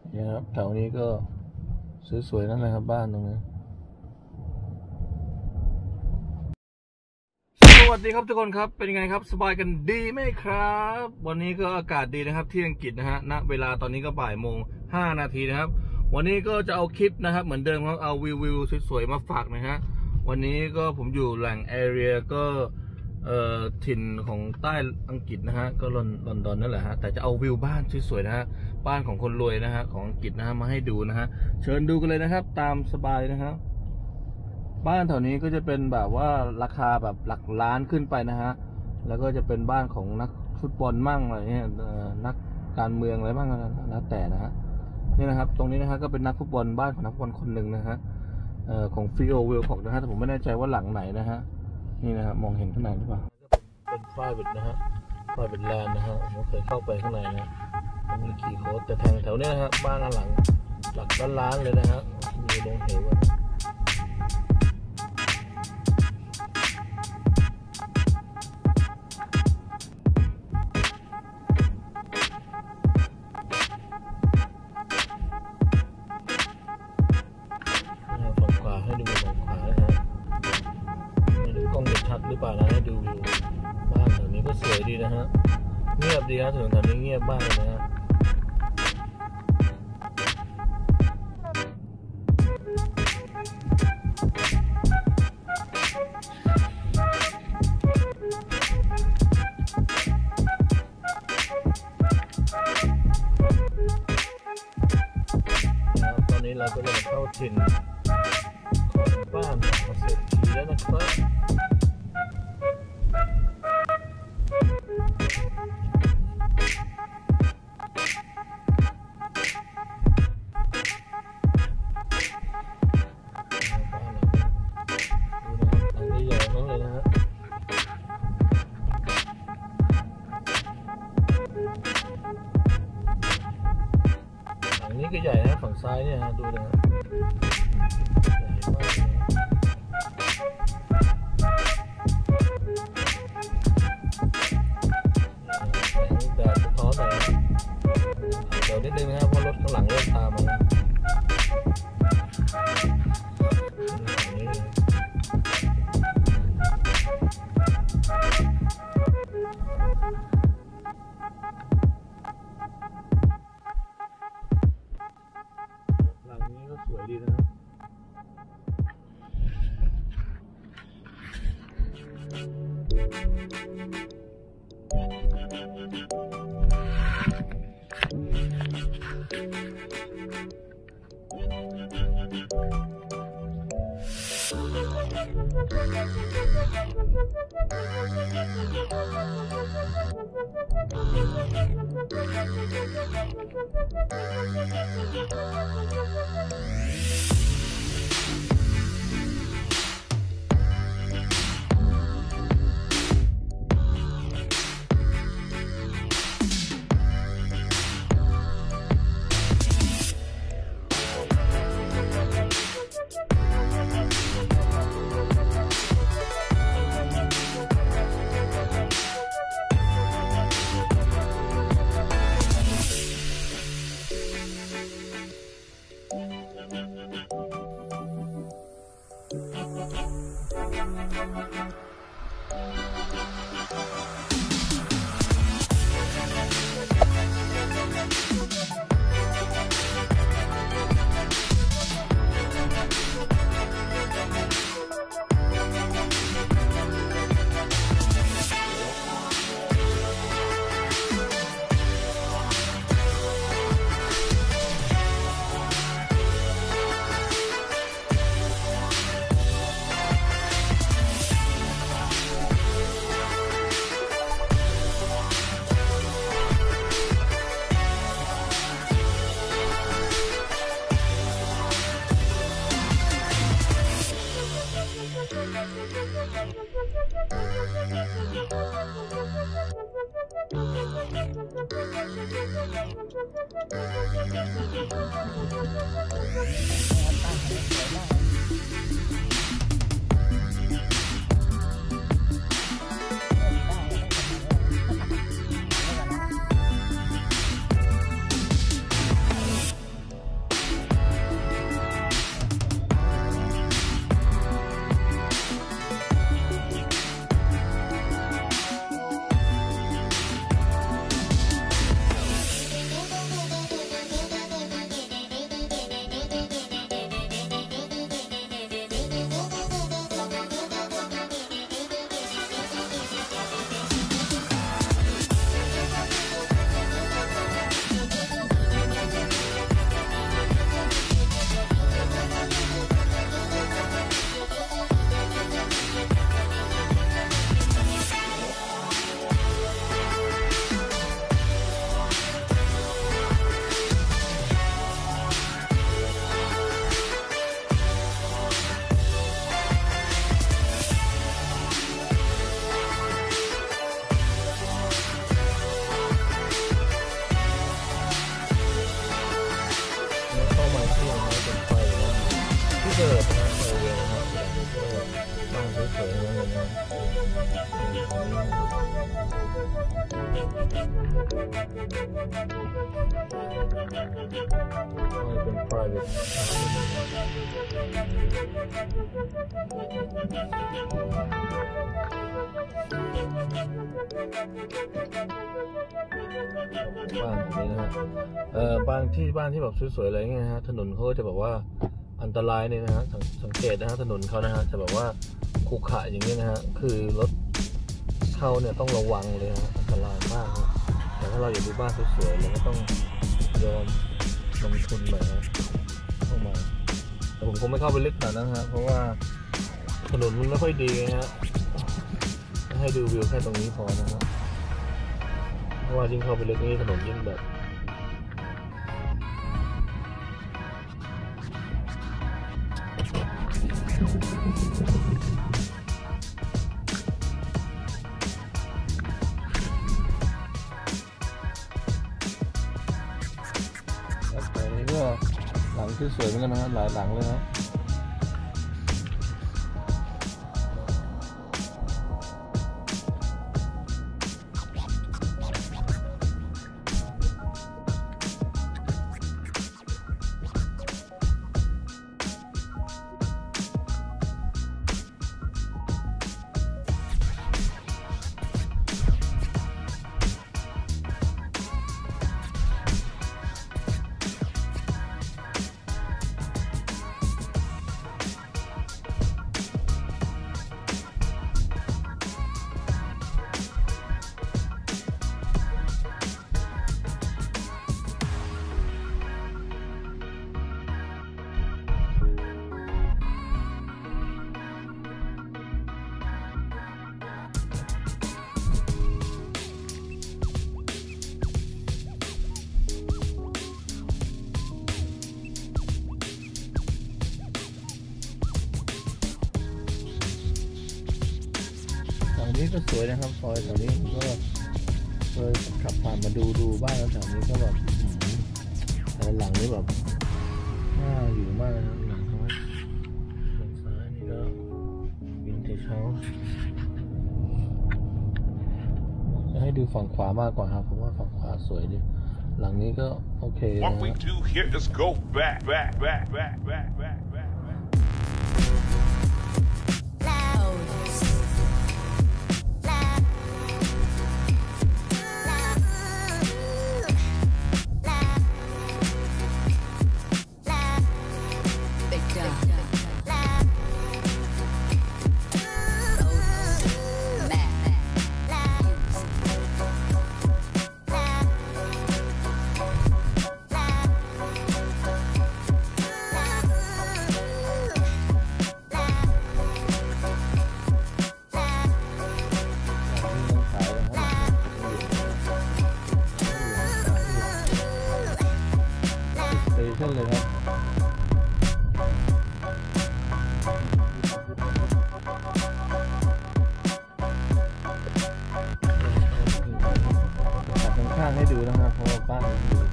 เนี่ยครับแถวนี้ก็สวยๆนั่นแหละครับบ้านตรงนี้สวัสดีครับทุกคนครับเป็นยังไงครับสบายกันดีไหมครับวันนี้ก็อากาศดีนะครับที่อังกฤษนะฮะณเวลาตอนนี้ก็บ่ายโมง 5 นาทีนะครับวันนี้ก็จะเอาคลิปนะครับเหมือนเดิมครับเอาวิวสวยๆมาฝากนะฮะวันนี้ก็ผมอยู่แหล่งแอเรียก็ถิ่นของใต้อังกฤษนะฮะก็ลอนดอนนั่นแหละฮะแต่จะเอาวิวบ้านสวยๆนะฮะบ้านของคนรวยนะฮะของอังกฤษนะฮะมาให้ดูนะฮะเชิญดูกันเลยนะครับตามสบายนะครับบ้านแถวนี้ก็จะเป็นแบบว่าราคาแบบหลักล้านขึ้นไปนะฮะแล้วก็จะเป็นบ้านของนักฟุตบอลมั่งอะไรเงี้ยนักการเมืองอะไรบ้างนะแต่นะฮะนี่นะครับตรงนี้นะฮะก็เป็นนักฟุตบอลบ้านของนักฟุตบอลคนหนึ่งนะฮะของฟิโอวิลคอกนะฮะแต่ผมไม่แน่ใจว่าหลังไหนนะฮะนี่นะฮะมองเห็นข้างในหรือเปล่าเป็น private นะฮะ private land นะฮะผมเคยเข้าไปข้างในนะมันมีขี่โค้ดแต่แถวนี้นะฮะบ้านหลังหลักล้านเลยนะฮะมีลงเหวฝั่งขวาให้ดูฝั่งขวานะฮะไม่รู้กล้องจะชัดหรือเปล่านะให้ดูวิวบ้านแถวนี้ก็สวยดีนะฮะเงียบดีครับถนนแถวนี้เงียบมากเลยนะฮะตอนนี้เราก็จะเข้าถิ่นของบ้านของเศรษฐีแล้วนะครับนี่ก็ใหญ่นะฝั่งซ้ายเนี่ยฮะดูนะใหญ่มากเลยแดดสะท้อนหน่อยเดี๋ยวนิดนึงนะครับเพราะรถข้างหลังเริ่มตามมาแล้วหลังนี้ก็สวยดีนะครับนี่นะเป็นไฟนะที่เกิดนะไฟเวลนะครับบ้านสวยๆทั้งนั้นเลยนะเป็น private บ้านแบบนี้นะฮะบ้านที่แบบสวยๆอะไรเงี้ยนะฮะถนนเขาจะแบบว่าอันตรายเนี่ยนะฮะสังเกตนะฮะถนนเขานะฮะจะแบบว่าขรุขระอย่างนี้นะฮะคือรถเข้าเนี่ยต้องระวังเลยฮะอันตรายมากนะแต่ถ้าเราอยากดูบ้านสวยๆเราก็ต้องยอมลงทุนหน่อยนะเข้ามาแต่ผมคงไม่เข้าไปลึกขนาดนั้นฮะเพราะว่าถนนมันไม่ค่อยดีฮะให้ดูวิวแค่ตรงนี้พอนะครับเพราะว่ายิ่งเข้าไปลึกนี่ถนนยิ่งแบบอันนี้ก็หลังที่สวยเหมือนกันนะครับหลายหลังเลยนะนี่ก็สวยนะครับซอยแถวนี้ผมก็เคยขับผ่านมาดูบ้านแล้วแถวนี้ก็แบบแต่หลังนี้แบบน่าอยู่มากนะครับหลังเขาด้านซ้ายนี่ก็วินเทจเฮาส์จะให้ดูฝั่งขวามากกว่าครับเพราะว่าฝั่งขวาสวยดิหลังนี้ก็โอเคนะ What we do here is go back. เลยครับตัดข้างๆให้ดูนะครับเพราะว่าบ้านมันอยู่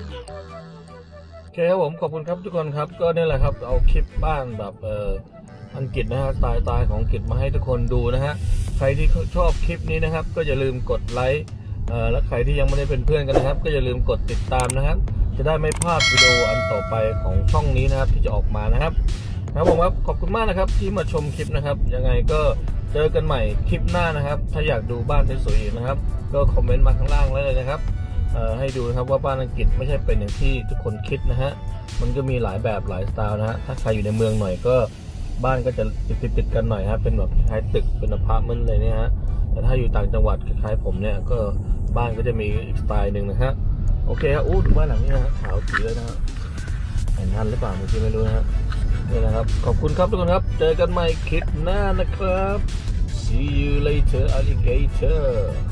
โอเคครับผมขอบคุณครับทุกคนครับก็นี่แหละครับเอาคลิปบ้านแบบอังกฤษนะฮะสไตล์ของอังกฤษมาให้ทุกคนดูนะฮะใครที่ชอบคลิปนี้นะครับก็อย่าลืมกดไลค์และใครที่ยังไม่ได้เป็นเพื่อนกันนะครับก็อย่าลืมกดติดตามนะครับจะได้ไม่พลาดวิดีโออันต่อไปของช่องนี้นะครับที่จะออกมานะครับครับผมครับขอบคุณมากนะครับที่มาชมคลิปนะครับยังไงก็เจอกันใหม่คลิปหน้านะครับถ้าอยากดูบ้านสวยๆอีกนะครับก็คอมเมนต์มาข้างล่างเลยนะครับให้ดูนะครับว่าบ้านอังกฤษไม่ใช่เป็นอย่างที่ทุกคนคิดนะฮะมันก็มีหลายแบบหลายสไตล์นะฮะถ้าใครอยู่ในเมืองหน่อยก็บ้านก็จะติดกันหน่อยฮะเป็นแบบคล้ายตึกเป็นอพาร์ตเมนต์เลยเนี่ยฮะแต่ถ้าอยู่ต่างจังหวัดคล้ายผมเนี่ยก็บ้านก็จะมีอีกสไตล์หนึ่งนะฮะโอเคครับดูบ้านหลังนี้นะฮะขาวสีเลยนะฮะเห็นทันหรือเปล่าไม่รู้นะฮะนี่นะครับขอบคุณครับทุกคนครับเจอกันใหม่คลิปหน้านะครับ See you later alligator